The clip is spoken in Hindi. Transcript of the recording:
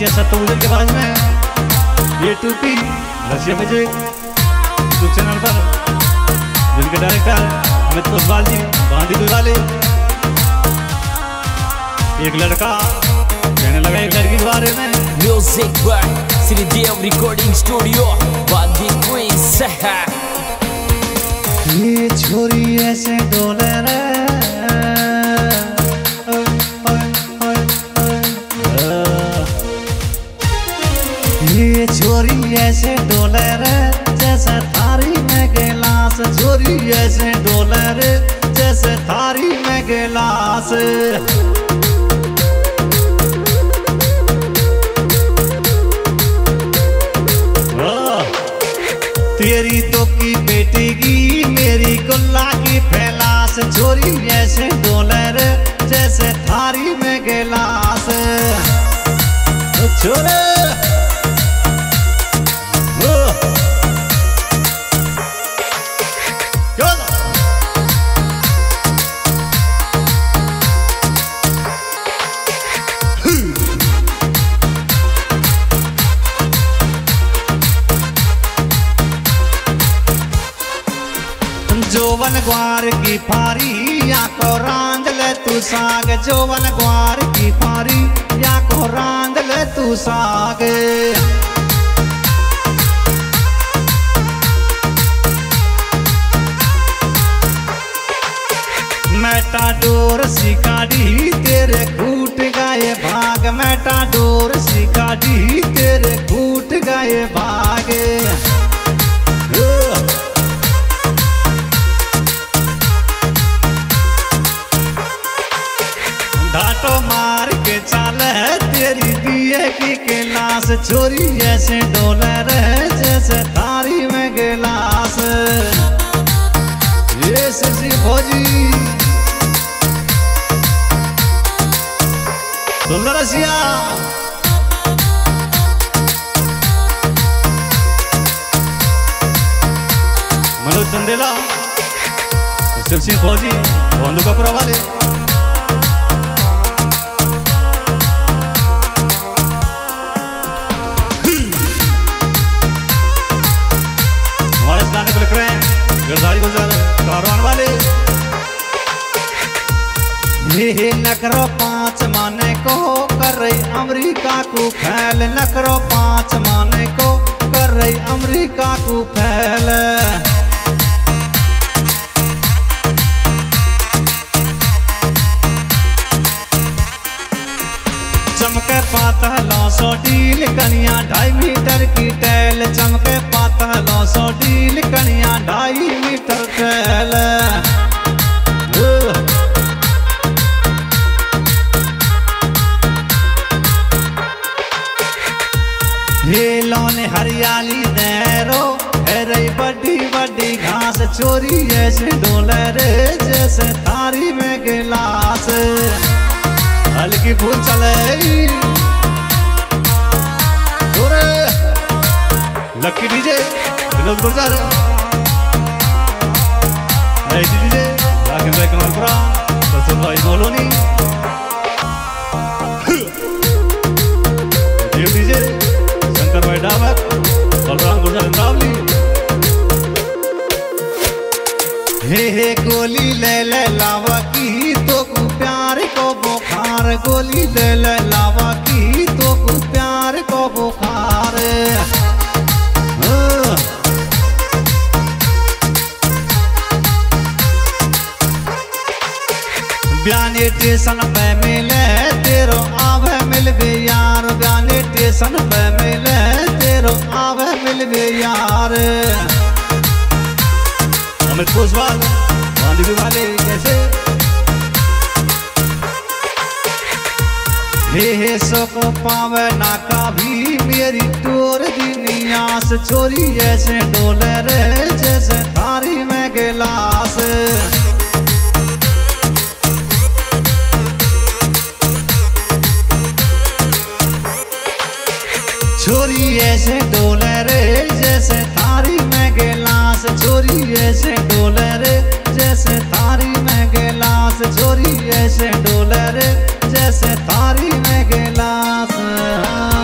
सत्तूजन के बाद में ये टूपी रशिया में यूट्यूब चैनल पर जिनके डायरेक्टर अमित कोसवाल जी बांदी वाले। एक लड़का कहने लगा एक लड़की के बारे में। Music by Shridev recording studio बांदी क्वींस। ये छोरी ऐसे डोले रे ये छोरी ऐसे डोले रे जैसे थारी में गिलास। छोरी ऐसे डोले रे जैसे थारी में गिलास। तेरी तो की बेटेगी मेरी गुल्ला की फैलास। छोरी ऐसे डोले रे जैसे थारी में गिलास। छोरे जोवन ग्वार की फारी या को रांध ले तू साग। जोवन ग्वार की फारी या को रांध ले तू साग। मेटाडोर सिकाड़ी तेरे कूट गए भाग। मेटाडोर सिकाड़ी तेरे कूट गए भाग। ढाटो मार के चाल है तेरी दिए की गिलास। छोरी ऐसे डोले रहे जैसे थारी में गिलास। ये शशि भोजी सुन रसिया मनोज चंदेला शशि भोजी बंदूकपुरा वाले। गिरधारी गुलजार कारवान वाले। ये नखरो 5 माने को कर रही अमेरिका को फैल। नखरो 5 माने को कर रही अमेरिका को फैल। चमके पातलों सो डील कनिया 2.5 मीटर की टैल। चमके पातलों सो डील कनिया 2.5 मीटर टैल। ये लौने हरियाली नहरो है रही बड़ी बड़ी घास। छोरी ऐसे डोले रे जैसे थारी में गिलास। हल्की फूल चले lucky DJ Vinod Gulzar DJ Rakesh भाई कमालपुरा रसूल भाई मोलोनी देव डीजे शंकर भाई डामक बलराम गुलजार इंद्रावली। हे गोली ले ले लावा की तो प्यार को बुखार। गोली ले ले लावा की तो प्यार को बुखार। ब्याने स्टेशन पे मिले तेरो आवे मिलबे यार। ब्याने स्टेशन पे मिले तेरो आवे मिलबे यार। अमित कोसवाल बांदी वाले कैसे हे सो को पावे ना कभी मेरी टोर दिनियास। छोरी ऐसे डोले रे जैसे थारी में गिलास। छोरी ऐसे डोले रे जैसे थारी में गिलास। छोरी ऐसे डोले रे जैसे थारी में गिलास। छोरी ऐसे डोले रे जैसे थारी में गिलास।